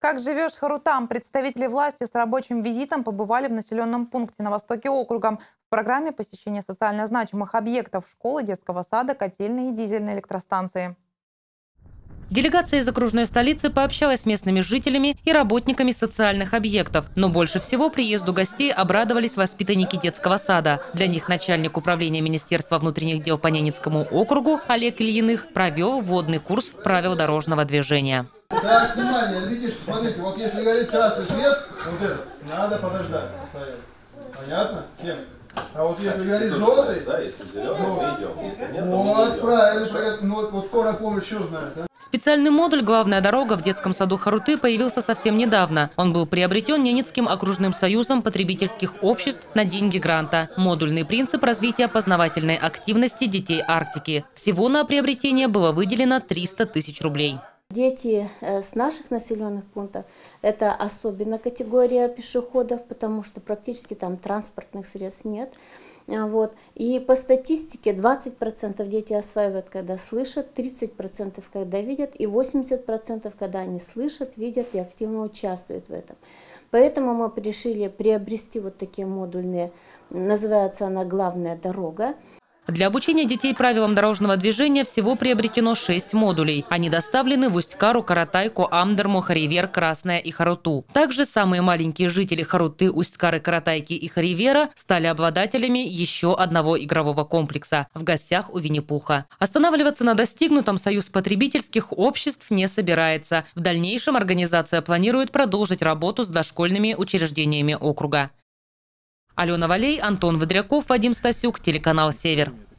Как живешь, Харутам? Представители власти с рабочим визитом побывали в населенном пункте на востоке округа. В программе посещение социально значимых объектов – школы, детского сада, котельной и дизельной электростанции. Делегация из окружной столицы пообщалась с местными жителями и работниками социальных объектов. Но больше всего приезду гостей обрадовались воспитанники детского сада. Для них начальник управления Министерства внутренних дел по Ненецкому округу Олег Ильиных провел вводный курс правил дорожного движения. Так, внимание, видишь, смотрите, вот если горит красный свет, вот это, надо подождать. Понятно? Чем? А вот если горит желтый, да, если зеленый, мы идем. Если нет, вот, правильно, ну, вот скорая помощь что знает, да? Специальный модуль «Главная дорога» в детском саду Харуты появился совсем недавно. Он был приобретен Ненецким окружным союзом потребительских обществ на деньги гранта. Модульный принцип развития познавательной активности детей Арктики. Всего на приобретение было выделено 300 тысяч рублей. Дети с наших населенных пунктов – это особенно категория пешеходов, потому что практически там транспортных средств нет. Вот. И по статистике 20% дети осваивают, когда слышат, 30% когда видят, и 80% когда они слышат, видят и активно участвуют в этом. Поэтому мы решили приобрести вот такие модульные, называется она «Главная дорога». Для обучения детей правилам дорожного движения всего приобретено 6 модулей. Они доставлены в Усть-Кару, Каратайку, Амдерму, Харивер, Красное и Харуту. Также самые маленькие жители Харуты, Усть-Кары, Каратайки и Харивера стали обладателями еще одного игрового комплекса в гостях у Винни-Пуха. Останавливаться на достигнутом Союз потребительских обществ не собирается. В дальнейшем организация планирует продолжить работу с дошкольными учреждениями округа. Алена Валей, Антон Выдряков, Вадим Стасюк, телеканал «Север».